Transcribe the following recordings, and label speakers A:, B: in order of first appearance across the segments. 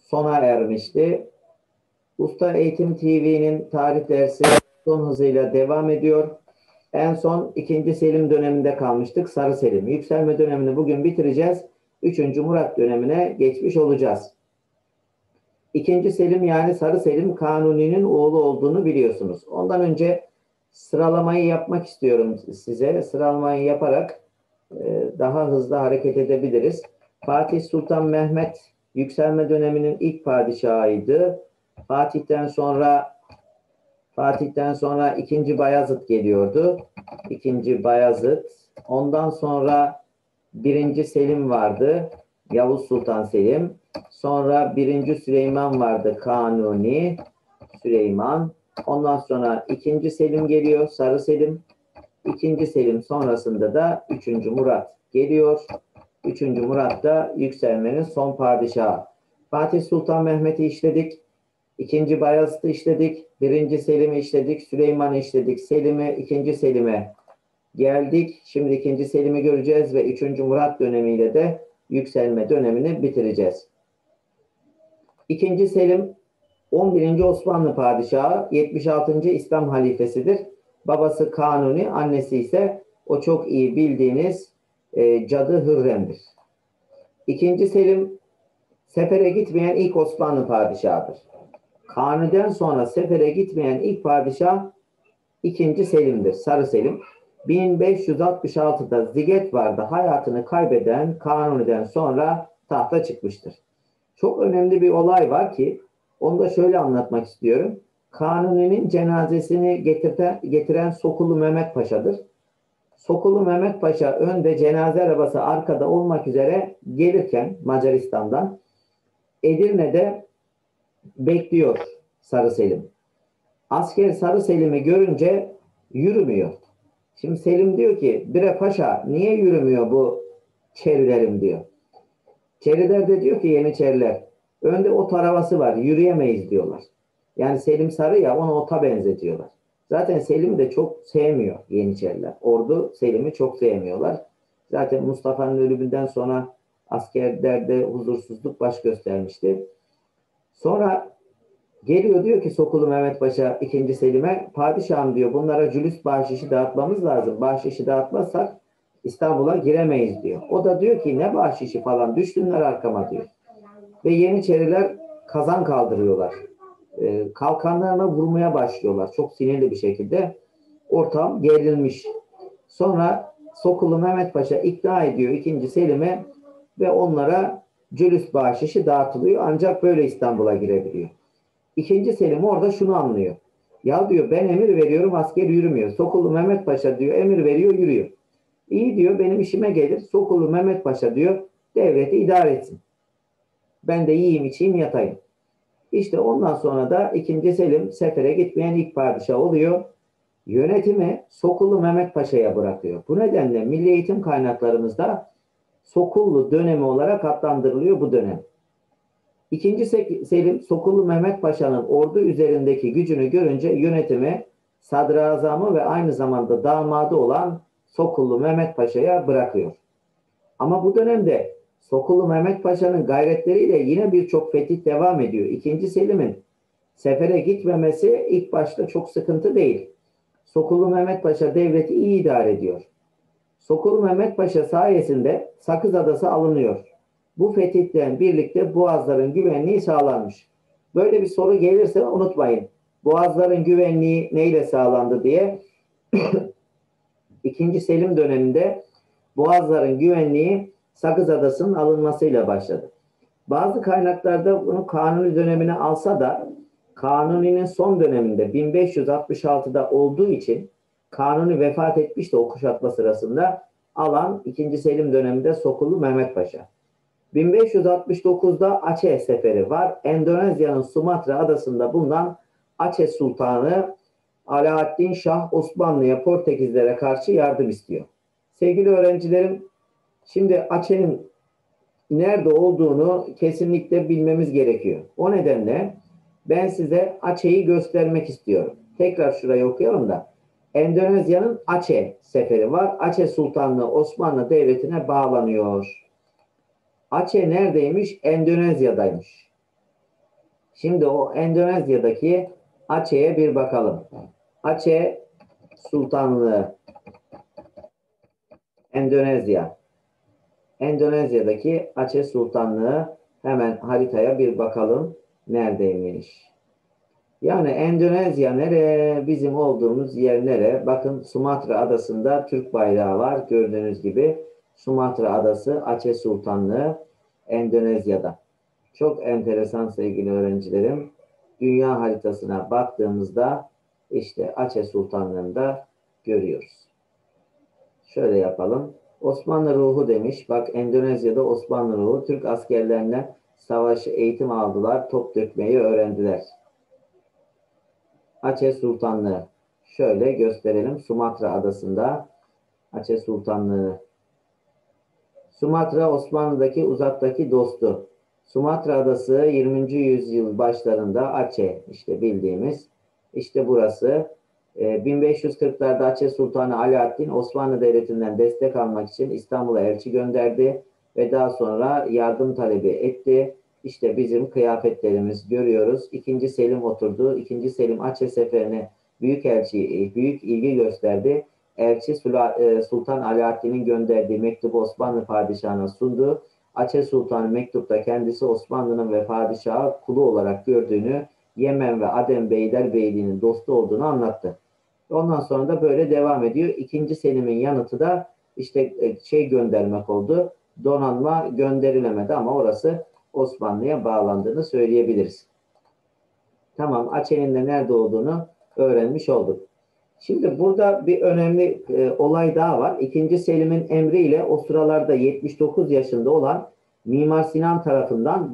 A: sona ermişti. Usta Eğitim TV'nin tarih dersi son hızıyla devam ediyor. En son 2. Selim döneminde kalmıştık. Sarı Selim. Yükselme dönemini bugün bitireceğiz. 3. Murat dönemine geçmiş olacağız. 2. Selim yani Sarı Selim Kanuni'nin oğlu olduğunu biliyorsunuz. Ondan önce sıralamayı yapmak istiyorum size. Sıralamayı yaparak daha hızlı hareket edebiliriz. Fatih Sultan Mehmet yükselme döneminin ilk padişahıydı. Fatih'ten sonra 2. Bayezid geliyordu. 2. Bayezid. Ondan sonra 1. Selim vardı. Yavuz Sultan Selim. Sonra 1. Süleyman vardı. Kanuni Süleyman. Ondan sonra 2. Selim geliyor. Sarı Selim. 2. Selim sonrasında da 3. Murat geliyor. 3. Murat da yükselmenin son padişahı. Fatih Sultan Mehmet'i işledik. 2. Bayezid'i işledik. 1. Selim'i işledik. Süleyman'ı işledik. Selim'e, 2. Selim'e geldik. Şimdi 2. Selim'i göreceğiz ve 3. Murat dönemiyle de yükselme dönemini bitireceğiz. 2. Selim 11. Osmanlı padişahı, 76. İslam halifesidir. Babası Kanuni, annesi ise o çok iyi bildiğiniz Cadı Hürrem'dir. 2. Selim sefere gitmeyen ilk Osmanlı padişahıdır. Kanuni'den sonra sefere gitmeyen ilk padişah 2. Selim'dir. Sarı Selim. 1566'da Zigetvar'da hayatını kaybeden Kanuni'den sonra tahta çıkmıştır. Çok önemli bir olay var ki onu da şöyle anlatmak istiyorum. Kanuni'nin cenazesini getiren Sokulu Mehmet Paşa'dır. Sokulu Mehmet Paşa önde, cenaze arabası arkada olmak üzere gelirken Macaristan'dan Edirne'de bekliyor Sarı Selim. Asker Sarı Selim'i görünce yürümüyor. Şimdi Selim diyor ki, "Bre Paşa niye yürümüyor bu çerilerim?" diyor. Çeriler de diyor ki, Yeniçeriler, önde ot arabası var, yürüyemeyiz diyorlar. Yani Selim Sarı ya, onu ota benzetiyorlar. Zaten Selim'i de çok sevmiyor Yeniçeriler. Ordu Selim'i çok sevmiyorlar. Zaten Mustafa'nın ölümünden sonra askerlerde huzursuzluk baş göstermişti. Sonra geliyor diyor ki Sokulu Mehmet Paşa 2. Selim'e, "Padişahım," diyor, "bunlara cülüs bahşişi dağıtmamız lazım. Bahşişi dağıtmazsak İstanbul'a giremeyiz," diyor. O da diyor ki, "Ne bahşişi falan, düştünler arkama," diyor. Ve Yeniçeriler kazan kaldırıyorlar. Kalkanlarına vurmaya başlıyorlar. Çok sinirli bir şekilde. Ortam gerilmiş. Sonra Sokulu Mehmet Paşa ikna ediyor 2. Selim'e ve onlara cülüs bahşişi dağıtılıyor. Ancak böyle İstanbul'a girebiliyor. 2. Selim orada şunu anlıyor. Ya diyor, ben emir veriyorum, asker yürümüyor. Sokulu Mehmet Paşa diyor, emir veriyor, yürüyor. İyi diyor, benim işime gelir. Sokulu Mehmet Paşa diyor, devleti idare etsin. Ben de yiyeyim, içeyim, yatayım. İşte ondan sonra da 2. Selim sefere gitmeyen ilk padişah oluyor. Yönetimi Sokulu Mehmet Paşa'ya bırakıyor. Bu nedenle milli eğitim kaynaklarımızda Sokullu dönemi olarak adlandırılıyor bu dönem. 2. Selim Sokulu Mehmet Paşa'nın ordu üzerindeki gücünü görünce yönetimi sadrazamı ve aynı zamanda damadı olan Sokullu Mehmet Paşa'ya bırakıyor. Ama bu dönemde Sokulu Mehmet Paşa'nın gayretleriyle yine birçok fetih devam ediyor. 2. Selim'in sefere gitmemesi ilk başta çok sıkıntı değil. Sokulu Mehmet Paşa devleti iyi idare ediyor. Sokulu Mehmet Paşa sayesinde Sakız Adası alınıyor. Bu fetihten birlikte boğazların güvenliği sağlanmış. Böyle bir soru gelirse unutmayın. Boğazların güvenliği neyle sağlandı diye. 2. Selim döneminde boğazların güvenliği Sakız Adası'nın alınmasıyla başladı. Bazı kaynaklarda bunu Kanuni dönemine alsa da Kanuni'nin son döneminde 1566'da olduğu için Kanuni vefat etmişti o kuşatma sırasında, alan 2. Selim döneminde Sokulu Mehmet Paşa. 1569'da Aceh seferi var. Endonezya'nın Sumatra adasında bulunan Aceh Sultanı Alaaddin Şah Osmanlı'ya, Portekizlere karşı yardım istiyor. Sevgili öğrencilerim, şimdi Aceh'in nerede olduğunu kesinlikle bilmemiz gerekiyor. O nedenle ben size Aceh'i göstermek istiyorum. Tekrar şurayı okuyalım da. Endonezya'nın Aceh seferi var. Aceh Sultanlığı Osmanlı Devleti'ne bağlanıyor. Aceh neredeymiş? Endonezya'daymış. Şimdi o Endonezya'daki Aceh'e bir bakalım. Aceh Sultanlığı, Endonezya. Endonezya'daki Aceh Sultanlığı, hemen haritaya bir bakalım. Neredeymiş? Yani Endonezya nere? Bizim olduğumuz yer nere? Bakın, Sumatra adasında Türk bayrağı var. Gördüğünüz gibi Sumatra adası, Aceh Sultanlığı Endonezya'da. Çok enteresan sevgili öğrencilerim. Dünya haritasına baktığımızda işte Aceh Sultanlığı'nda görüyoruz. Şöyle yapalım. Osmanlı ruhu demiş. Bak, Endonezya'da Osmanlı ruhu. Türk askerlerine savaş eğitim aldılar. Top dökmeyi öğrendiler. Aceh Sultanlığı. Şöyle gösterelim. Sumatra adasında Aceh Sultanlığı. Sumatra Osmanlı'daki uzaktaki dostu. Sumatra adası 20. yüzyıl başlarında Aceh, işte bildiğimiz, işte burası. 1540'larda Aceh Sultanı Alaaddin Osmanlı Devleti'nden destek almak için İstanbul'a elçi gönderdi ve daha sonra yardım talebi etti. İşte bizim kıyafetlerimiz, görüyoruz. İkinci Selim oturdu. İkinci Selim Aceh seferine büyük ilgi gösterdi. Elçi Sultan Alaaddin'in gönderdiği mektubu Osmanlı padişahına sundu. Aceh Sultan mektupta kendisi Osmanlı'nın ve padişahı kulu olarak gördüğünü, Yemen ve Aden Beylerbeyliği'nin dostu olduğunu anlattı. Ondan sonra da böyle devam ediyor. İkinci Selim'in yanıtı da işte göndermek oldu. Donanma gönderilemedi ama orası Osmanlı'ya bağlandığını söyleyebiliriz. Tamam, Aceh'in de nerede olduğunu öğrenmiş olduk. Şimdi burada bir önemli olay daha var. İkinci Selim'in emriyle o sıralarda 79 yaşında olan Mimar Sinan tarafından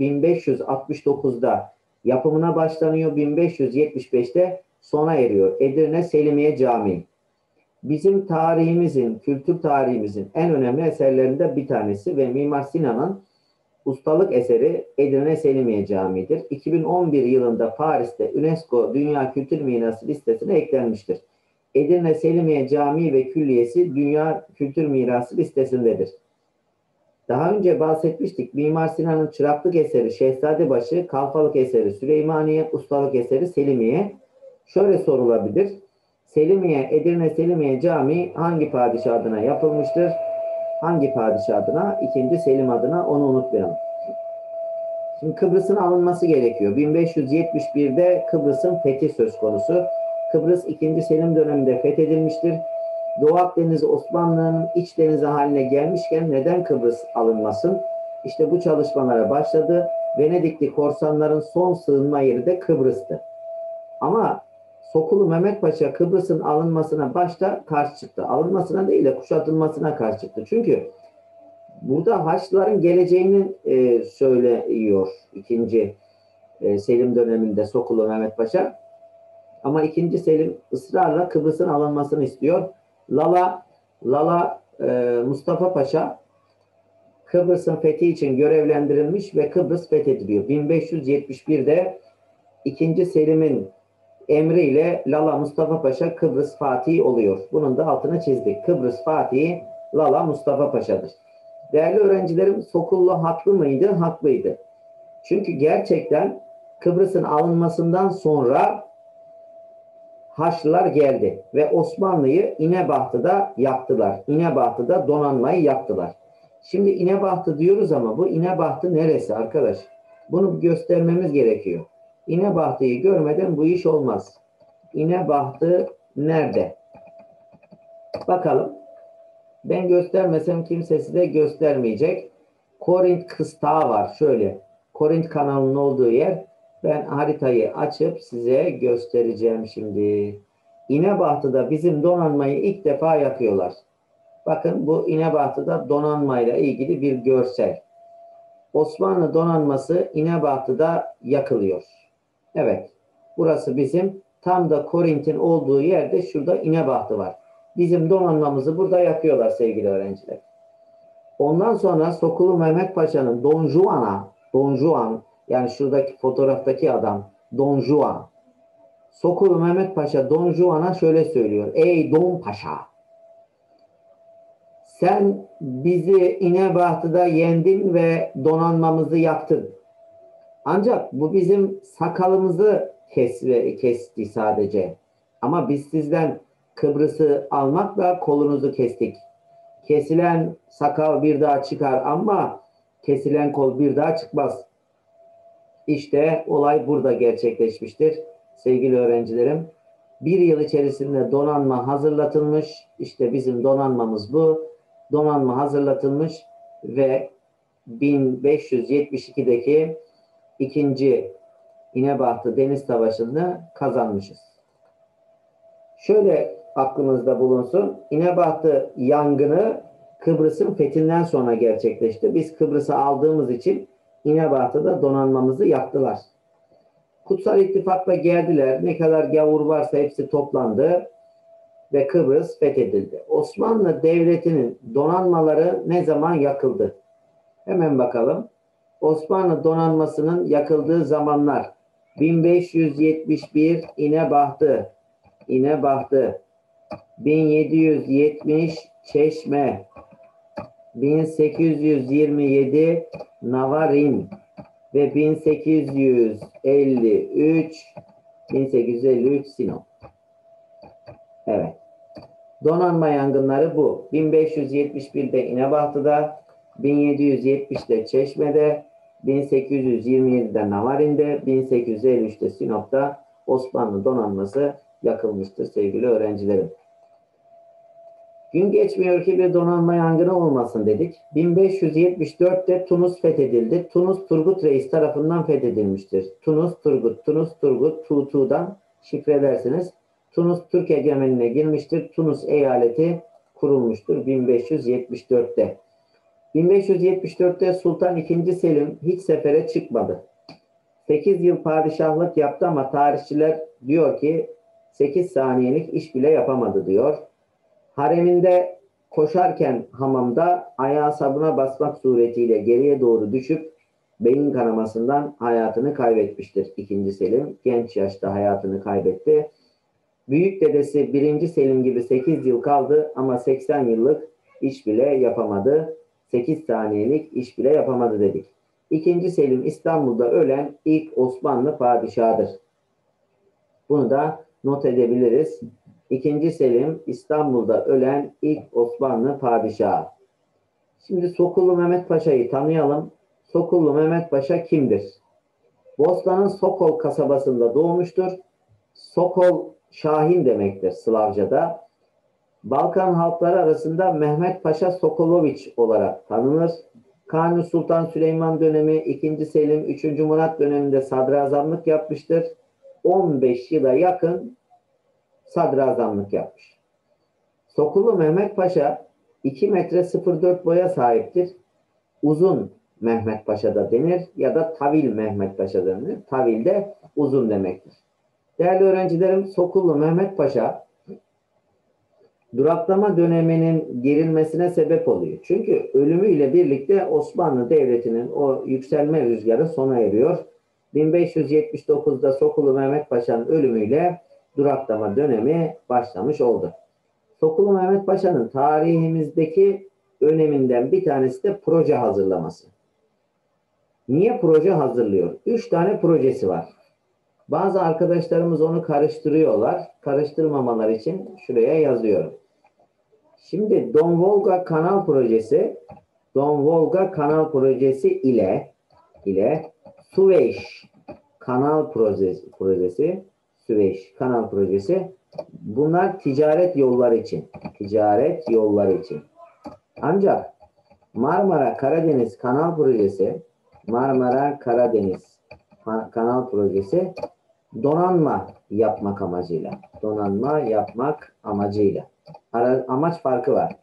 A: 1569'da yapımına başlanıyor. 1575'te sona eriyor. Edirne Selimiye Camii. Bizim tarihimizin, kültür tarihimizin en önemli eserlerinden bir tanesi ve Mimar Sinan'ın ustalık eseri Edirne Selimiye Camii'dir. 2011 yılında Paris'te UNESCO Dünya Kültür Mirası listesine eklenmiştir. Edirne Selimiye Camii ve Külliyesi Dünya Kültür Mirası listesindedir. Daha önce bahsetmiştik. Mimar Sinan'ın çıraklık eseri Şehzadebaşı, kalfalık eseri Süleymaniye, ustalık eseri Selimiye. Şöyle sorulabilir. Edirne Selimiye Camii hangi padişah adına yapılmıştır? Hangi padişah adına? İkinci Selim adına, onu unutmayalım. Şimdi Kıbrıs'ın alınması gerekiyor. 1571'de Kıbrıs'ın fethi söz konusu. Kıbrıs 2. Selim döneminde fethedilmiştir. Doğu Akdeniz Osmanlı'nın iç denizi haline gelmişken neden Kıbrıs alınmasın? İşte bu çalışmalara başladı. Venedikli korsanların son sığınma yeri de Kıbrıs'tı. Ama Sokulu Mehmet Paşa Kıbrıs'ın alınmasına başta karşı çıktı. Alınmasına değil de kuşatılmasına karşı çıktı. Çünkü burada Haçlıların geleceğini söylüyor 2. Selim döneminde Sokulu Mehmet Paşa. Ama 2. Selim ısrarla Kıbrıs'ın alınmasını istiyor. Lala Mustafa Paşa Kıbrıs'ın fethi için görevlendirilmiş ve Kıbrıs fethediliyor. 1571'de 2. Selim'in emriyle Lala Mustafa Paşa Kıbrıs Fatihi oluyor. Bunun da altını çizdik. Kıbrıs Fatihi Lala Mustafa Paşa'dır. Değerli öğrencilerim, Sokullu haklı mıydı? Haklıydı. Çünkü gerçekten Kıbrıs'ın alınmasından sonra Haçlılar geldi ve Osmanlı'yı İnebahtı'da yaktılar. İnebahtı'da donanmayı yaktılar. Şimdi İnebahtı diyoruz ama bu İnebahtı neresi arkadaş? Bunu göstermemiz gerekiyor. İnebahtı'yı görmeden bu iş olmaz. İnebahtı nerede? Bakalım. Ben göstermesem kimse size göstermeyecek. Korint kıstağı var. Şöyle. Korint kanalının olduğu yer. Ben haritayı açıp size göstereceğim şimdi. İnebahtı'da bizim donanmayı ilk defa yakıyorlar. Bakın, bu İnebahtı'da donanmayla ilgili bir görsel. Osmanlı donanması İnebahtı'da yakılıyor. Evet. Burası bizim. Tam da Korint'in olduğu yerde şurada İnebahtı var. Bizim donanmamızı burada yakıyorlar sevgili öğrenciler. Ondan sonra Sokulu Mehmet Paşa'nın Don Juan, yani şuradaki fotoğraftaki adam Don Juan. Sokulu Mehmet Paşa Don Juan'a şöyle söylüyor. Ey Don Paşa, sen bizi İnebahtı'da yendin ve donanmamızı yaktın. Ancak bu bizim sakalımızı kesti sadece. Ama biz sizden Kıbrıs'ı almakla kolunuzu kestik. Kesilen sakal bir daha çıkar ama kesilen kol bir daha çıkmaz. İşte olay burada gerçekleşmiştir sevgili öğrencilerim. Bir yıl içerisinde donanma hazırlatılmış. İşte bizim donanmamız bu. Donanma hazırlatılmış ve 1572'deki ikinci İnebahtı Deniz Savaşı'nı kazanmışız. Şöyle aklınızda bulunsun. İnebahtı yangını Kıbrıs'ın fethinden sonra gerçekleşti. Biz Kıbrıs'ı aldığımız için İnebahtı'da donanmamızı yaktılar. Kutsal İttifak'la geldiler. Ne kadar gavur varsa hepsi toplandı ve Kıbrıs fethedildi. Osmanlı Devleti'nin donanmaları ne zaman yakıldı? Hemen bakalım. Osmanlı donanmasının yakıldığı zamanlar 1571 İnebahtı, 1770 Çeşme, 1827 Navarin ve 1853 Sinop. Evet. Donanma yangınları bu. 1571'de İnebahtı'da, 1770'de Çeşme'de, 1827'de Navarin'de, 1853'te Sinop'ta Osmanlı donanması yakılmıştır sevgili öğrencilerim. Gün geçmiyor ki bir donanma yangını olmasın dedik. 1574'te Tunus fethedildi. Tunus Turgut Reis tarafından fethedilmiştir. Tunus Turgut, Tutu'dan şifrelersiniz. Tunus Türk egemenliğine girmiştir. Tunus eyaleti kurulmuştur 1574'te. 1574'te Sultan II. Selim hiç sefere çıkmadı. 8 yıl padişahlık yaptı ama tarihçiler diyor ki 8 saniyelik iş bile yapamadı diyor. Hareminde koşarken hamamda ayağı sabuna basmak suretiyle geriye doğru düşüp beyin kanamasından hayatını kaybetmiştir II. Selim. Genç yaşta hayatını kaybetti. Büyük dedesi 1. Selim gibi 8 yıl kaldı ama 80 yıllık iş bile yapamadı. 8 saniyelik iş bile yapamadı dedik. II. Selim İstanbul'da ölen ilk Osmanlı padişahıdır. Bunu da not edebiliriz. II. Selim İstanbul'da ölen ilk Osmanlı padişahı. Şimdi Sokullu Mehmet Paşa'yı tanıyalım. Sokullu Mehmet Paşa kimdir? Bosna'nın Sokol kasabasında doğmuştur. Sokol Şahin demektir Slavca'da. Balkan halkları arasında Mehmet Paşa Sokoloviç olarak tanınır. Kanuni Sultan Süleyman dönemi, II. Selim, 3. Murat döneminde sadrazamlık yapmıştır. 15 yıla yakın sadrazamlık yapmış. Sokullu Mehmet Paşa 2 metre 04 boya sahiptir. Uzun Mehmet Paşa da denir ya da Tavil Mehmet Paşa denir. Tavil de uzun demektir. Değerli öğrencilerim, Sokullu Mehmet Paşa duraklama döneminin girilmesine sebep oluyor. Çünkü ölümüyle birlikte Osmanlı Devleti'nin o yükselme rüzgarı sona eriyor. 1579'da Sokullu Mehmet Paşa'nın ölümüyle duraklama dönemi başlamış oldu. Sokullu Mehmet Paşa'nın tarihimizdeki öneminden bir tanesi de proje hazırlaması. Niye proje hazırlıyor? 3 tane projesi var. Bazı arkadaşlarımız onu karıştırıyorlar. Karıştırmamalar için şuraya yazıyorum. Şimdi Don Volga Kanal Projesi ile Süveyş Kanal Projesi bunlar ticaret yolları için. Ancak Marmara Karadeniz Kanal Projesi donanma yapmak amacıyla. Amaç farkı var.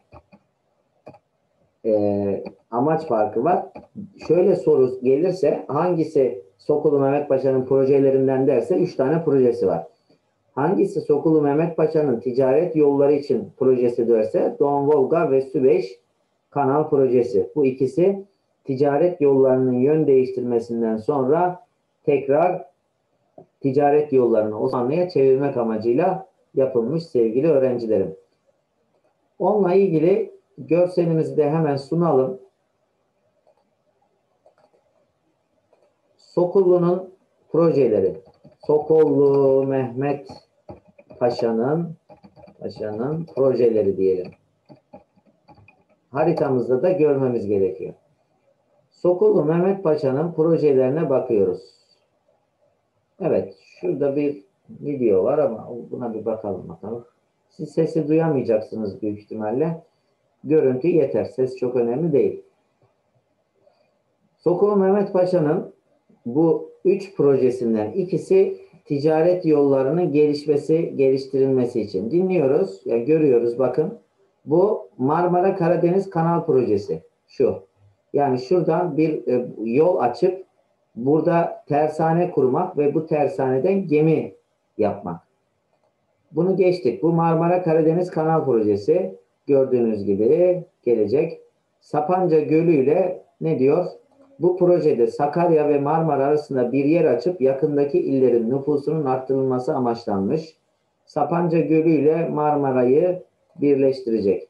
A: Amaç farkı var. Şöyle soru gelirse hangisi Sokullu Mehmet Paşa'nın projelerinden derse 3 tane projesi var. Hangisi Sokullu Mehmet Paşa'nın ticaret yolları için projesi derse Don Volga ve Süveyş Kanal Projesi. Bu ikisi ticaret yollarının yön değiştirmesinden sonra tekrar ticaret yollarını Osmanlı'ya çevirmek amacıyla yapılmış sevgili öğrencilerim. Onunla ilgili görselimizi de hemen sunalım. Sokullu'nun projeleri. Sokullu Mehmet Paşa'nın projeleri diyelim. Haritamızda da görmemiz gerekiyor. Sokullu Mehmet Paşa'nın projelerine bakıyoruz. Evet, şurada bir video var ama buna bir bakalım. Siz sesi duyamayacaksınız büyük ihtimalle. Görüntü yeter. Ses çok önemli değil. Sokullu Mehmet Paşa'nın bu 3 projesinden ikisi ticaret yollarının geliştirilmesi için. Dinliyoruz, yani görüyoruz bakın. Bu Marmara Karadeniz Kanal Projesi. Şu. Yani şuradan bir yol açıp burada tersane kurmak ve bu tersaneden gemi yapmak. Bunu geçtik. Bu Marmara Karadeniz Kanal Projesi gördüğünüz gibi gelecek. Sapanca Gölü ile ne diyor? Bu projede Sakarya ve Marmara arasında bir yer açıp yakındaki illerin nüfusunun arttırılması amaçlanmış. Sapanca Gölü ile Marmara'yı birleştirecek.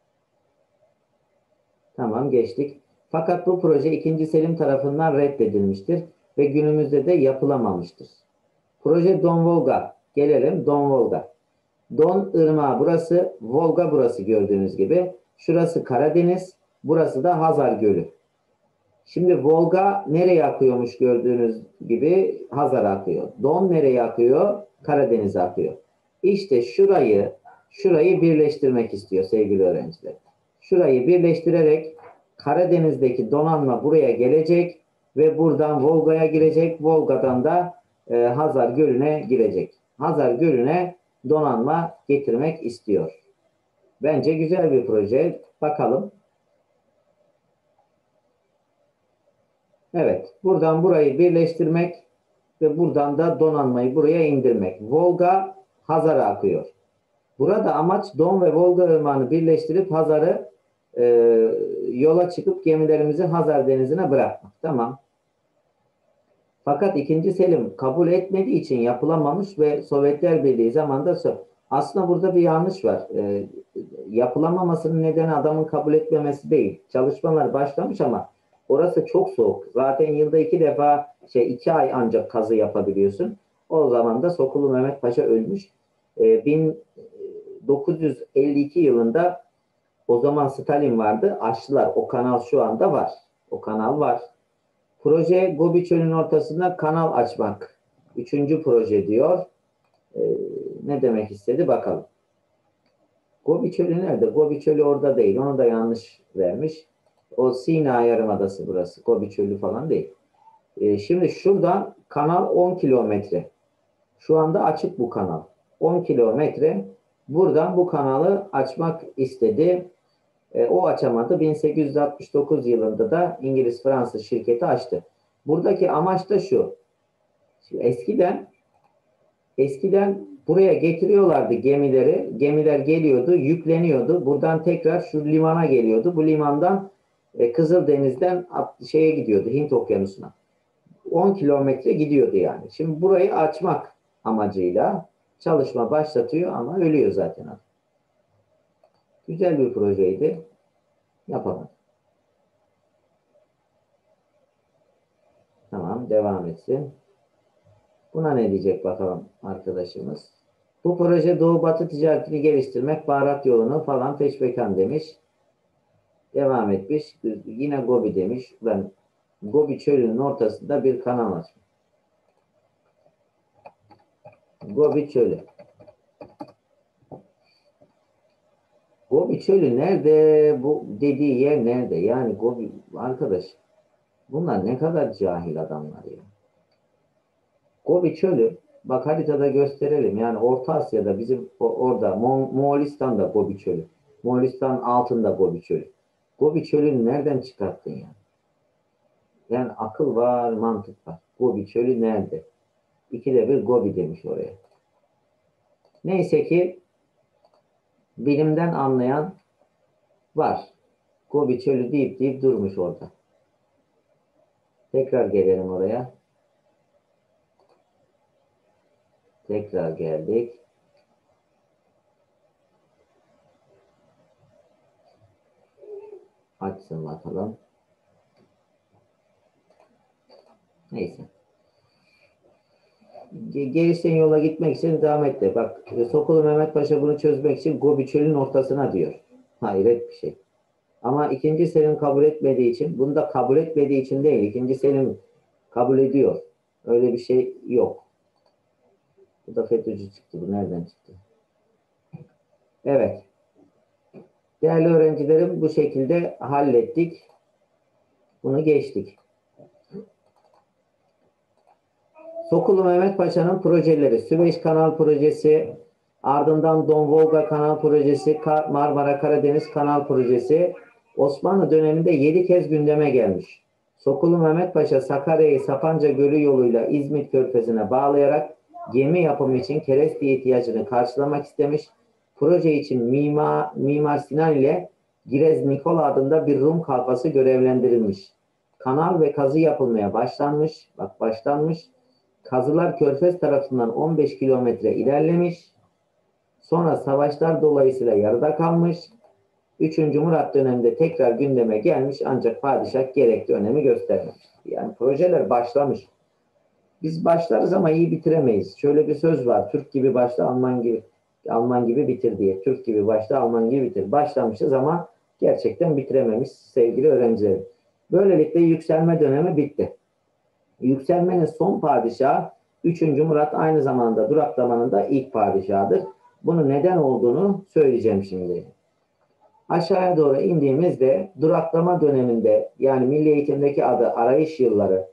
A: Tamam, geçtik. Fakat bu proje 2. Selim tarafından reddedilmiştir ve günümüzde de yapılamamıştır. Proje Don Volga. Gelelim Don Volga. Don Irmağı burası, Volga burası gördüğünüz gibi. Şurası Karadeniz, burası da Hazar Gölü. Şimdi Volga nereye akıyormuş gördüğünüz gibi? Hazar'a akıyor. Don nereye akıyor? Karadeniz'e akıyor. İşte şurayı birleştirmek istiyor sevgili öğrenciler. Şurayı birleştirerek Karadeniz'deki donanma buraya gelecek ve buradan Volga'ya girecek. Volga'dan da Hazar Gölü'ne girecek. Hazar Gölü'ne donanma getirmek istiyor. Bence güzel bir proje. Bakalım. Evet. Buradan burayı birleştirmek ve buradan da donanmayı buraya indirmek. Volga Hazar'a akıyor. Burada amaç Don ve Volga ırmağını birleştirip Hazar'ı yola çıkıp gemilerimizi Hazar Denizi'ne bırakmak. Tamam. Fakat 2. Selim kabul etmediği için yapılamamış ve Sovyetler Birliği zamanında aslında burada bir yanlış var. Yapılamamasının nedeni adamın kabul etmemesi değil. Çalışmalar başlamış ama orası çok soğuk. Zaten yılda 2 defa 2 ay ancak kazı yapabiliyorsun. O zaman da Sokullu Mehmet Paşa ölmüş. 1952 yılında o zaman Stalin vardı. Açtılar. O kanal şu anda var. O kanal var. Proje Gobi Çölü'nün ortasında kanal açmak. 3. proje diyor. Ne demek istedi bakalım. Gobi Çölü nerede? Gobi Çölü orada değil. Onu da yanlış vermiş. O Sina Yarımadası burası. Gobi Çölü falan değil. Şimdi şuradan kanal 10 kilometre. Şu anda açık bu kanal. 10 kilometre. Buradan bu kanalı açmak istedi. O açamadı. 1869 yılında da İngiliz-Fransız şirketi açtı. Buradaki amaç da şu. Şimdi eskiden buraya getiriyorlardı gemileri. Gemiler geliyordu, yükleniyordu. Buradan tekrar şu limana geliyordu. Bu limandan Kızıldeniz'den şeye gidiyordu, Hint Okyanusu'na. 10 kilometre gidiyordu yani. Şimdi burayı açmak amacıyla çalışma başlatıyor ama ölüyor zaten. Güzel bir projeydi. Yapamadı. Tamam, devam etsin. Buna ne diyecek bakalım arkadaşımız. Bu proje Doğu Batı ticaretini geliştirmek, baharat yolunu falan teşvikan demiş. Devam etmiş. Yine Gobi demiş. Ben Gobi Çölü'nün ortasında bir kanal açmış. Gobi Çölü. Gobi Çölü nerede? Bu dediği yer nerede? Yani Gobi arkadaş. Bunlar ne kadar cahil adamlar ya. Gobi Çölü, bak haritada gösterelim. Yani Orta Asya'da bizim orada Moğolistan'da Gobi Çölü. Moğolistan altında Gobi Çölü. Gobi Çölü'nü nereden çıkarttın ya? Yani akıl var, mantık var. Gobi Çölü nerede? İkide bir Gobi demiş oraya. Neyse ki bilimden anlayan var. Gobi Çölü deyip durmuş orada. Tekrar gelelim oraya. Tekrar geldik. Açsın bakalım. Neyse. gelişen yola gitmek için devam etti. Bak Sokulu Mehmet Paşa bunu çözmek için Gobi Çölü'nün ortasına diyor. Hayret bir şey. Ama ikinci Selim kabul etmediği için, bunu da kabul etmediği için değil. İkinci Selim kabul ediyor. Öyle bir şey yok. Bu da FETÖ'cü çıktı. Bu nereden çıktı? Evet. Değerli öğrencilerim, bu şekilde hallettik. Bunu geçtik. Sokulu Mehmet Paşa'nın projeleri, Süveyş Kanal Projesi, ardından Don Volga Kanal Projesi, Marmara Karadeniz Kanal Projesi Osmanlı döneminde 7 kez gündeme gelmiş. Sokulu Mehmet Paşa Sakarya'yı Sapanca Gölü yoluyla İzmit Körfezi'ne bağlayarak gemi yapımı için kereste ihtiyacını karşılamak istemiş. Proje için Mimar Sinan ile Girez Nikola adında bir Rum kalfası görevlendirilmiş. Kanal ve kazı yapılmaya başlanmış. Bak başlanmış. Kazılar Körfez tarafından 15 kilometre ilerlemiş. Sonra savaşlar dolayısıyla yarıda kalmış. 3. Murat döneminde tekrar gündeme gelmiş ancak padişah gerekli önemi göstermemiş. Yani projeler başlamış. Biz başlarız ama iyi bitiremeyiz. Şöyle bir söz var. Türk gibi başla, Alman gibi bitir diye. Türk gibi başla, Alman gibi bitir. Başlamışız ama gerçekten bitirememiş sevgili öğrencilerim. Böylelikle yükselme dönemi bitti. Yükselmenin son padişahı 3. Murat, aynı zamanda duraklamanın da ilk padişahıdır. Bunun neden olduğunu söyleyeceğim şimdi. Aşağıya doğru indiğimizde duraklama döneminde, yani milli eğitimdeki adı arayış yılları,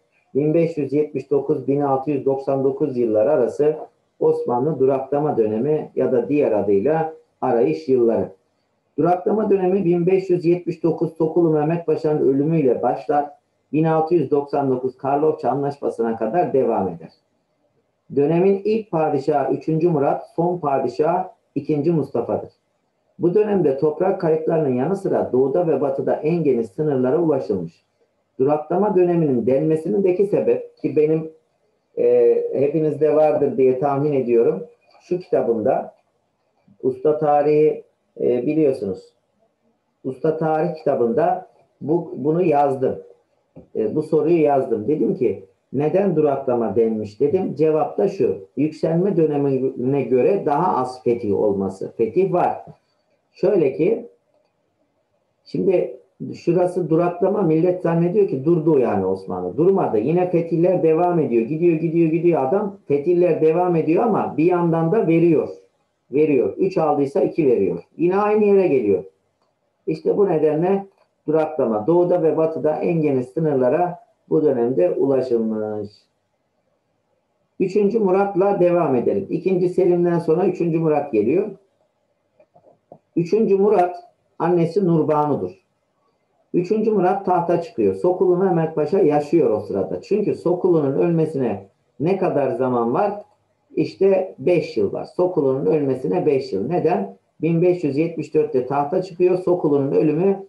A: 1579-1699 yılları arası Osmanlı duraklama dönemi ya da diğer adıyla arayış yılları. Duraklama dönemi 1579 Sokulu Mehmet Paşa'nın ölümüyle başlar. 1699 Karlofça Anlaşması'na kadar devam eder. Dönemin ilk padişahı 3. Murat, son padişahı 2. Mustafa'dır. Bu dönemde toprak kayıplarının yanı sıra doğuda ve batıda en geniş sınırlara ulaşılmış. Duraklama döneminin denmesindeki sebep, ki benim hepinizde vardır diye tahmin ediyorum, şu kitabımda Usta Tarihi biliyorsunuz. Usta Tarih kitabında bunu yazdım. Bu soruyu yazdım. Dedim ki neden duraklama denmiş dedim. Cevap da şu: yükselme dönemine göre daha az fetih olması. Fetih var. Şöyle ki şimdi şurası duraklama, millet zannediyor ki durdu yani Osmanlı. Durmadı. Yine fetihler devam ediyor. Gidiyor adam. Fetihler devam ediyor ama bir yandan da veriyor. Veriyor. 3 aldıysa 2 veriyor. Yine aynı yere geliyor. İşte bu nedenle duraklama. Doğuda ve batıda en geniş sınırlara bu dönemde ulaşılmış. 3. Murat'la devam edelim. 2. Selim'den sonra 3. Murat geliyor. 3. Murat annesi Nurbanu'dur. 3. Murat tahta çıkıyor. Sokulu Mehmet Paşa yaşıyor o sırada. Çünkü Sokulu'nun ölmesine ne kadar zaman var? İşte 5 yıl var. Sokulu'nun ölmesine 5 yıl. Neden? 1574'te tahta çıkıyor. Sokulu'nun ölümü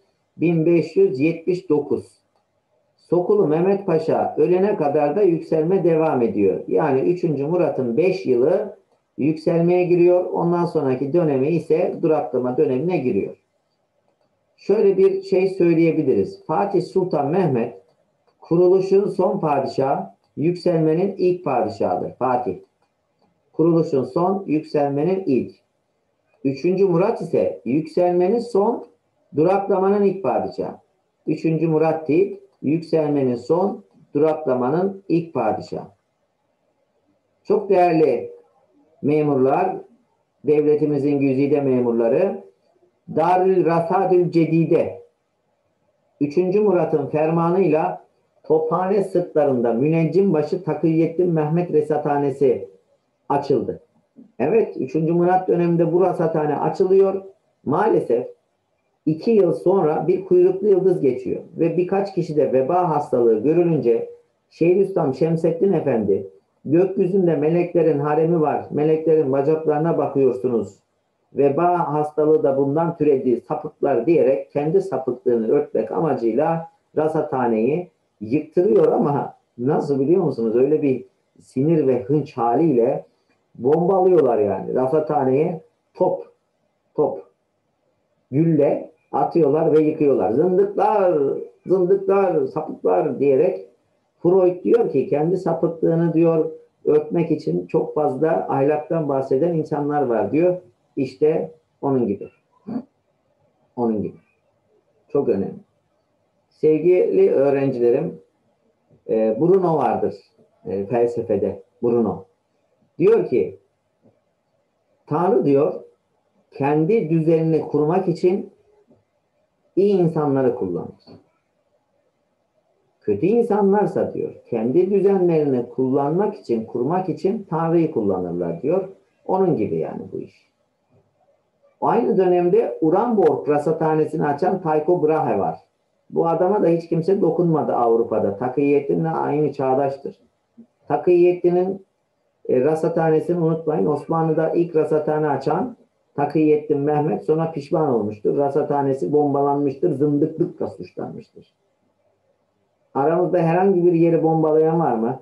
A: 1579. Sokulu Mehmet Paşa ölene kadar da yükselme devam ediyor. Yani 3. Murat'ın 5 yılı yükselmeye giriyor. Ondan sonraki dönemi ise duraklama dönemine giriyor. Şöyle bir şey söyleyebiliriz. Fatih Sultan Mehmet kuruluşun son padişahı, yükselmenin ilk padişahıdır. Fatih. Kuruluşun son, yükselmenin ilk. 3. Murat ise yükselmenin son, duraklamanın ilk padişahı. 3. Murat değil, yükselmenin son, duraklamanın ilk padişahı. Çok değerli memurlar, devletimizin güzide memurları, Darül Rasadül Cedide 3. Murat'ın fermanıyla Tophane sırtlarında Müneccimbaşı Takiyettin Mehmet Resathanesi açıldı. Evet, 3. Murat döneminde bu rasathane açılıyor. Maalesef 2 yıl sonra bir kuyruklu yıldız geçiyor ve birkaç kişide veba hastalığı görülünce Şeyhülislam Şemseddin Efendi, gökyüzünde meleklerin haremi var, meleklerin bacaklarına bakıyorsunuz, veba hastalığı da bundan türedi, sapıklar diyerek kendi sapıklığını örtmek amacıyla rasathaneyi yıktırıyor. Ama nasıl biliyor musunuz? Öyle bir sinir ve hınç haliyle bombalıyorlar yani. Rasathaneyi top gülle atıyorlar ve yıkıyorlar. Zındıklar, zındıklar, sapıklar diyerek Freud diyor ki kendi sapıklığını diyor örtmek için çok fazla ahlaktan bahseden insanlar var diyor. İşte onun gibi. Onun gibi. Çok önemli. Sevgili öğrencilerim, Bruno vardır felsefede. Bruno. Diyor ki, Tanrı diyor, kendi düzenini kurmak için iyi insanları kullanır. Kötü insanlarsa diyor, kendi düzenlerini kurmak için Tanrı'yı kullanırlar diyor. Onun gibi yani bu iş. Aynı dönemde Uranborg rasathanesini açan Tycho Brahe var. Bu adama da hiç kimse dokunmadı Avrupa'da. Takiyettin'le aynı çağdaştır. Takiyettin'in rasathanesini unutmayın. Osmanlı'da ilk rasathane açan Takiyettin Mehmet sonra pişman olmuştur. Rasathanesi bombalanmıştır. Zındıklıkla suçlanmıştır. Aramızda herhangi bir yeri bombalayan var mı?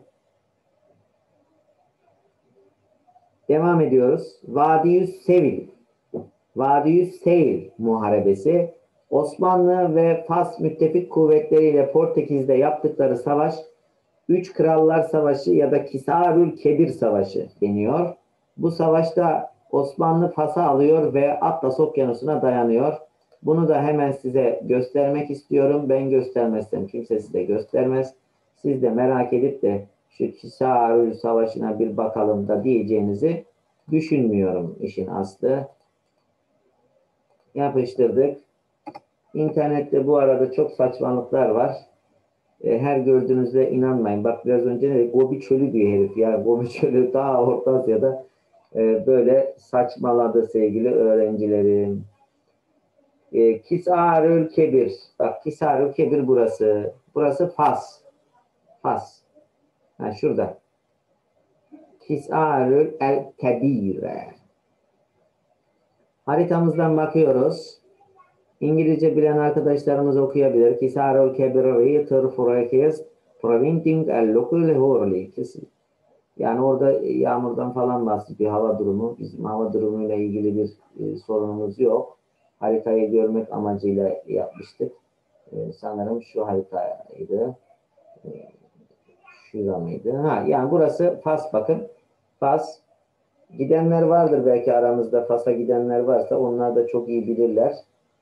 A: Devam ediyoruz. Vadiyüz Sevil. Vadiyüz Sevil Muharebesi. Osmanlı ve Fas müttefik kuvvetleriyle Portekiz'de yaptıkları savaş Üç Krallar Savaşı ya da Kisarül Kebir Savaşı deniyor. Bu savaşta Osmanlı Fas'ı alıyor ve Atlas Okyanusu'na dayanıyor. Bunu da hemen size göstermek istiyorum. Ben göstermezsem kimse size göstermez. Siz de merak edip de şu Kisarül Savaşı'na bir bakalım da diyeceğinizi düşünmüyorum işin aslı. Yapıştırdık. İnternette bu arada çok saçmalıklar var. Her gördüğünüzde inanmayın. Bak biraz önce de Gobi Çölü diyor herif ya. Gobi Çölü daha Orta Asya'da böyle saçmaladı sevgili öğrencilerim. Kisarül Kebir. Bak Kisarül Kebir burası. Burası Fas. Fas. Ha, şurada. Kisarül El Kebire. Haritamızdan bakıyoruz. İngilizce bilen arkadaşlarımız okuyabilir. Kisarül Kebire Tırfuraykiz Provinting El Lokul Horli. Yani orada yağmurdan falan bahsediyor hava durumu. Bizim hava durumuyla ilgili bir sorunumuz yok. Haritayı görmek amacıyla yapmıştık. Sanırım şu haritaydı. E, Şurada mıydı? Ha, yani burası Fas bakın. Fas. Gidenler vardır belki aramızda. Fas'a gidenler varsa onlar da çok iyi bilirler.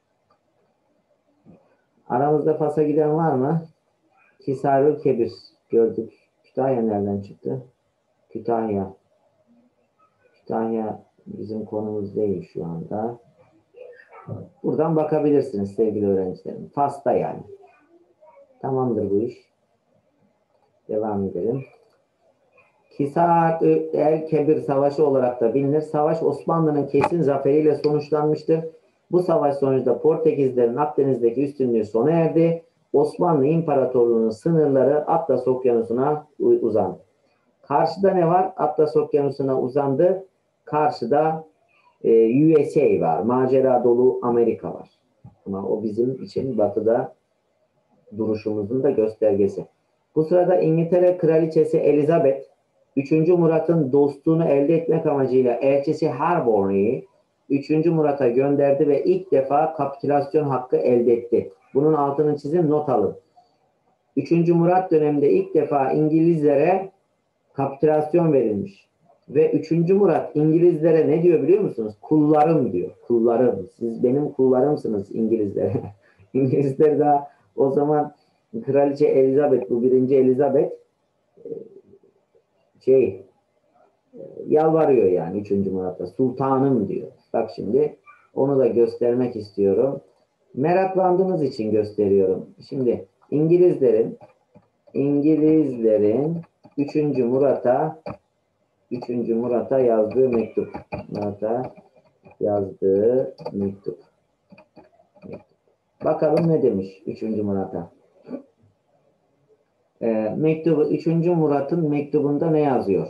A: Aramızda Fas'a giden var mı? Hisarül Kebir gördük. Kütahya nereden çıktı? Kütahya. Kütahya bizim konumuz değil şu anda. Buradan bakabilirsiniz sevgili öğrencilerim. Fas'ta yani. Tamamdır bu iş. Devam edelim. Kisar el Kebir Savaşı olarak da bilinir. Savaş Osmanlı'nın kesin zaferiyle sonuçlanmıştır. Bu savaş sonucunda Portekizlerin Akdeniz'deki üstünlüğü sona erdi. Osmanlı İmparatorluğu'nun sınırları Atlas Okyanusu'na uzandı. Karşıda ne var? Atlas Okyanusu'na uzandı. Karşıda USA var. Macera dolu Amerika var. Ama o bizim için batıda duruşumuzun da göstergesi. Bu sırada İngiltere Kraliçesi Elizabeth, 3. Murat'ın dostluğunu elde etmek amacıyla elçisi Harborne'yi 3. Murat'a gönderdi ve ilk defa kapitülasyon hakkı elde etti. Bunun altını çizin, not alın. 3. Murat döneminde ilk defa İngilizlere kapitülasyon verilmiş. Ve 3. Murat İngilizlere ne diyor biliyor musunuz? Kullarım diyor. Kullarım. Siz benim kullarımsınız İngilizlere. İngilizler daha o zaman Kraliçe Elizabeth, bu 1. Elizabeth yalvarıyor yani 3. Murat'a. Sultanım diyor. Bak şimdi onu da göstermek istiyorum. Meraklandığınız için gösteriyorum. Şimdi İngilizlerin 3. Murat'a yazdığı mektup. Murat'a yazdığı mektup. Bakalım ne demiş 3. Murat'a. Mektubu 3. Murat'ın mektubunda ne yazıyor?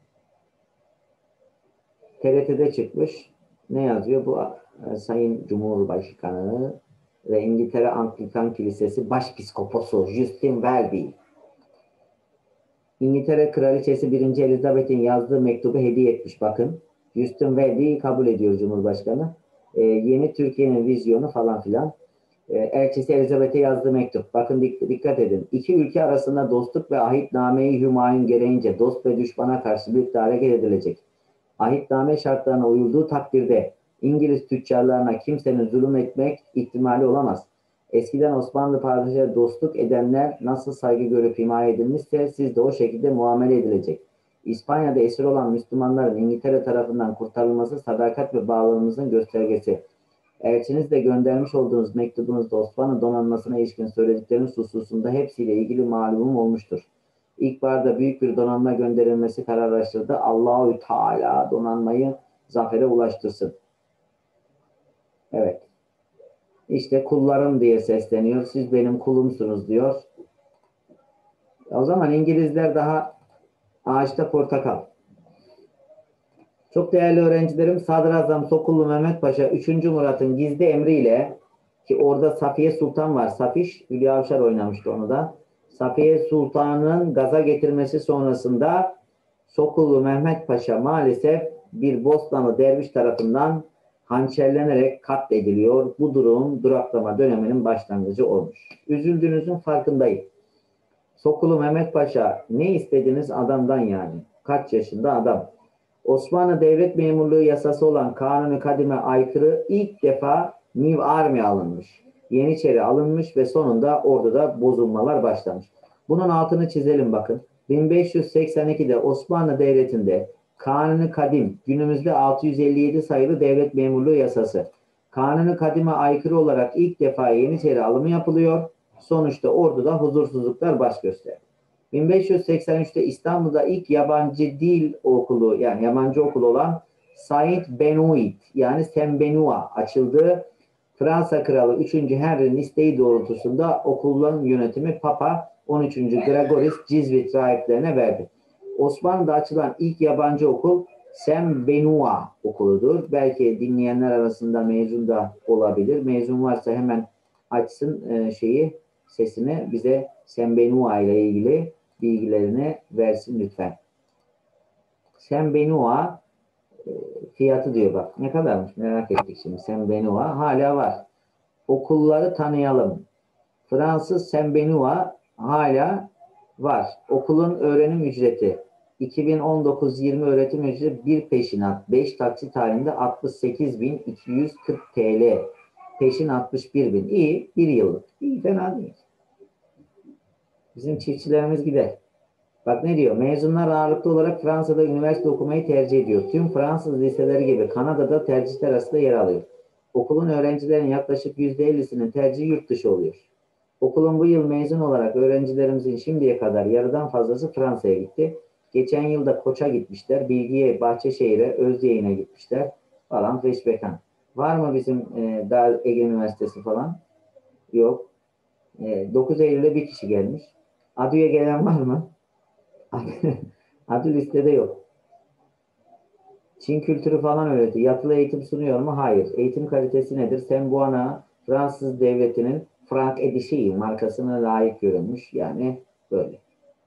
A: TRT'de çıkmış. Ne yazıyor? Bu Sayın Cumhurbaşkanı ve İngiltere Anglikan Kilisesi Başpiskoposu Justin Welby. İngiltere Kraliçesi 1. Elizabeth'in yazdığı mektubu hediye etmiş. Bakın. Justin Welby'yi kabul ediyor Cumhurbaşkanı. Yeni Türkiye'nin vizyonu falan filan. Elçisi Elizabeth'e yazdığı mektup. Bakın dikkat edin. İki ülke arasında dostluk ve ahitname-i hümayun gereğince dost ve düşmana karşı birlikte hareket edilecek. Ahitname şartlarına uyulduğu takdirde İngiliz tüccarlarına kimsenin zulüm etmek ihtimali olamaz. Eskiden Osmanlı padişahı dostluk edenler nasıl saygı görüp himaye edilmişse siz de o şekilde muamele edilecek. İspanya'da esir olan Müslümanların İngiltere tarafından kurtarılması sadakat ve bağlılığımızın göstergesi. Elçinizle göndermiş olduğunuz mektubunuzda Osmanlı donanmasına ilişkin söyledikleriniz hususunda hepsiyle ilgili malumum olmuştur. İlkbaharda büyük bir donanma gönderilmesi kararlaştırdı. Allahü Teala donanmayı zafere ulaştırsın. Evet. İşte kullarım diye sesleniyor. Siz benim kulumsunuz diyor. O zaman İngilizler daha ağaçta portakal. Çok değerli öğrencilerim, Sadrazam Sokullu Mehmet Paşa 3. Murat'ın gizli emriyle, ki orada Safiye Sultan var. Safiş, Hülya Avşar oynamıştı onu da. Safiye Sultan'ın gaza getirmesi sonrasında Sokullu Mehmet Paşa maalesef bir Bosnalı derviş tarafından hançerlenerek katlediliyor. Bu durum duraklama döneminin başlangıcı olmuş. Üzüldüğünüzün farkındayım. Sokullu Mehmet Paşa, ne istediğiniz adamdan yani? Kaç yaşında adam? Osmanlı Devlet Memurluğu yasası olan Kanun-u Kadim'e aykırı ilk defa New Army alınmış. Yeniçeri alınmış ve sonunda orduda bozulmalar başlamış. Bunun altını çizelim bakın. 1582'de Osmanlı Devleti'nde Kanun-u Kadim, günümüzde 657 sayılı Devlet Memurluğu yasası. Kanun-u Kadim'e aykırı olarak ilk defa Yeniçeri alımı yapılıyor. Sonuçta orduda huzursuzluklar baş gösterdi. 1583'te İstanbul'da ilk yabancı dil okulu, yani yabancı okul olan Saint Benoit, yani Saint Benoit açıldı. Fransa Kralı 3. Henry'nin isteği doğrultusunda okulun yönetimi Papa 13. Gregoris Cizvit rahiplerine verdi. Osmanlı'da açılan ilk yabancı okul Saint Benoit okuludur. Belki dinleyenler arasında mezun da olabilir. Mezun varsa hemen açsın sesini bize Saint Benoit ile ilgili bilgilerini versin lütfen. Saint Benoit fiyatı diyor bak. Ne kadarmış merak ettik şimdi. Saint Benoit hala var. Okulları tanıyalım. Fransız Saint Benoit hala var. Okulun öğrenim ücreti 2019-20 öğretim ücreti bir peşinat 5 taksit halinde 68.240 TL. Peşin 61.000. İyi. Bir yıllık. İyi, fena değil. Bizim çiftçilerimiz gider. Bak ne diyor? Mezunlar ağırlıklı olarak Fransa'da üniversite okumayı tercih ediyor. Tüm Fransız liseleri gibi Kanada'da tercihler arasında yer alıyor. Okulun öğrencilerin yaklaşık %50'sinin tercihi yurt dışı oluyor. Okulun bu yıl mezun olarak öğrencilerimizin şimdiye kadar yarıdan fazlası Fransa'ya gitti. Geçen yılda Koç'a gitmişler. Bilgiye, Bahçeşehir'e, Özyayın'a gitmişler falan feşbekan. Var mı bizim Ege Üniversitesi falan? Yok. 9 Eylül'de bir kişi gelmiş. ADÜ'ye gelen var mı? ADÜ listede yok. Çin kültürü falan öğretiyor. Yatılı eğitim sunuyor mu? Hayır. Eğitim kalitesi nedir? Sembuana Fransız devletinin Frank Edişi markasına layık görülmüş. Yani böyle.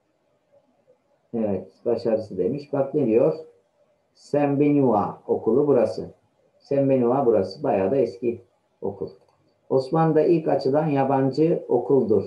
A: Evet. Başarısı demiş. Bak ne diyor? Saint Benoît okulu burası. Saint Benoît burası. Bayağı da eski okul. Osmanlı'da ilk açılan yabancı okuldur.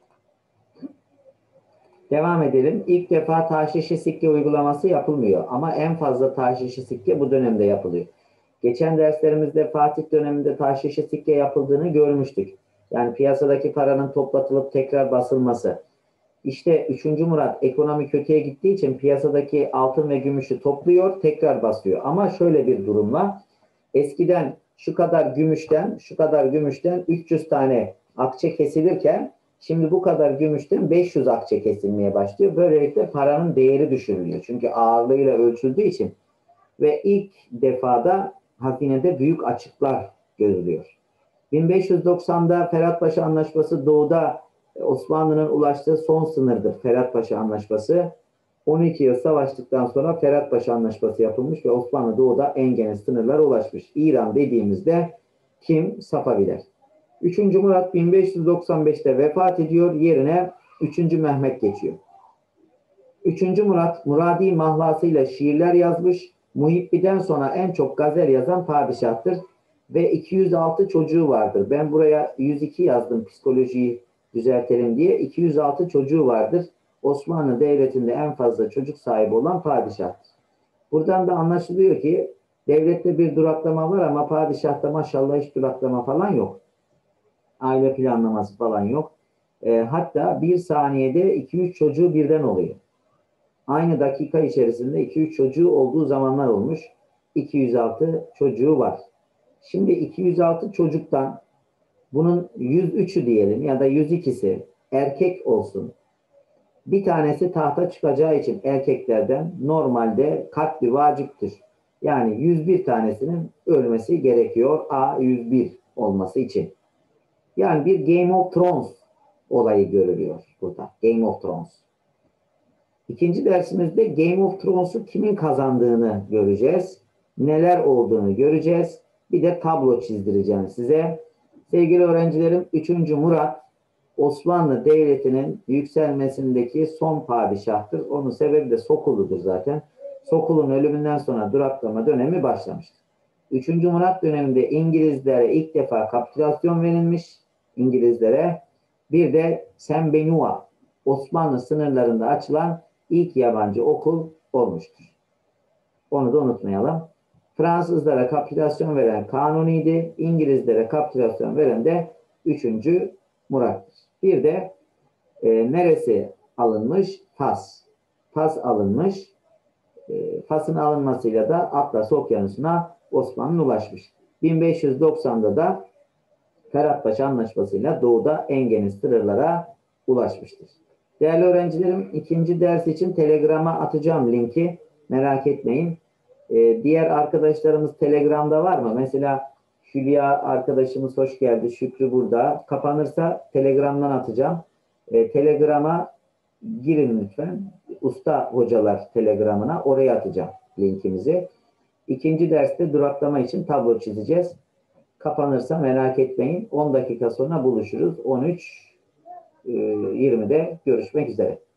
A: Devam edelim. İlk defa taşişi sikke uygulaması yapılmıyor. Ama en fazla taşişi sikke bu dönemde yapılıyor. Geçen derslerimizde Fatih döneminde taşişi sikke yapıldığını görmüştük. Yani piyasadaki paranın toplatılıp tekrar basılması. İşte 3. Murat ekonomi kötüye gittiği için piyasadaki altın ve gümüşü topluyor, tekrar basıyor. Ama şöyle bir durumla eskiden şu kadar gümüşten 300 tane akçe kesilirken şimdi bu kadar gümüşten 500 akçe kesilmeye başlıyor. Böylelikle paranın değeri düşürülüyor. Çünkü ağırlığıyla ölçüldüğü için ve ilk defada hazinede büyük açıklar görülüyor. 1590'da Ferhatpaşa Anlaşması doğuda Osmanlı'nın ulaştığı son sınırdır. Ferhatpaşa Anlaşması. 12 yıl savaştıktan sonra Ferhatpaşa Anlaşması yapılmış ve Osmanlı doğuda en geniş sınırlara ulaşmış. İran dediğimizde kim? Safaviler. 3. Murat 1595'te vefat ediyor. Yerine 3. Mehmet geçiyor. 3. Murat Muradi mahlasıyla şiirler yazmış. Muhibbi'den sonra en çok gazel yazan padişahtır. ve 206 çocuğu vardır. Ben buraya 102 yazdım psikolojiyi düzeltelim diye. 206 çocuğu vardır. Osmanlı Devleti'nde en fazla çocuk sahibi olan padişahtır. Buradan da anlaşılıyor ki devlette bir duraklama var ama padişahta maşallah hiç duraklama falan yok. Aile planlaması falan yok. Hatta bir saniyede 2-3 çocuğu birden oluyor. Aynı dakika içerisinde 2-3 çocuğu olduğu zamanlar olmuş. 206 çocuğu var. Şimdi 206 çocuktan bunun 103'ü diyelim ya da 102'si erkek olsun. Bir tanesi tahta çıkacağı için erkeklerden normalde katli vaciptir. Yani 101 tanesinin ölmesi gerekiyor A101 olması için. Yani bir Game of Thrones olayı görülüyor burada. Game of Thrones. İkinci dersimizde Game of Thrones'u kimin kazandığını göreceğiz. Neler olduğunu göreceğiz. Bir de tablo çizdireceğim size. Sevgili öğrencilerim, 3. Murat Osmanlı Devleti'nin yükselmesindeki son padişahtır. Onun sebebi de Sokulu'dur zaten. Sokulu'nun ölümünden sonra duraklama dönemi başlamıştır. 3. Murat döneminde İngilizlere ilk defa kapitülasyon verilmiş. İngilizlere. Bir de Sembenua Osmanlı sınırlarında açılan ilk yabancı okul olmuştur. Onu da unutmayalım. Fransızlara kapitülasyon veren Kanuni'ydi. İngilizlere kapitülasyon veren de 3. Murat'tır. Bir de neresi alınmış? Fas. Fas alınmış. Fas'ın alınmasıyla da Atlas Okyanusu'na Osmanlı ulaşmış. 1590'da da Ferhatpaşa Anlaşması'yla doğuda en geniş sınırlara ulaşmıştır. Değerli öğrencilerim, ikinci ders için Telegram'a atacağım linki. Merak etmeyin. Diğer arkadaşlarımız Telegram'da var mı? Mesela Hülya arkadaşımız hoş geldi. Şükrü burada. Kapanırsa Telegram'dan atacağım. Telegram'a girin lütfen. Usta hocalar Telegram'ına. Oraya atacağım linkimizi. İkinci derste duraklama için tablo çizeceğiz. Kapanırsa merak etmeyin. 10 dakika sonra buluşuruz. 13.20'de görüşmek üzere.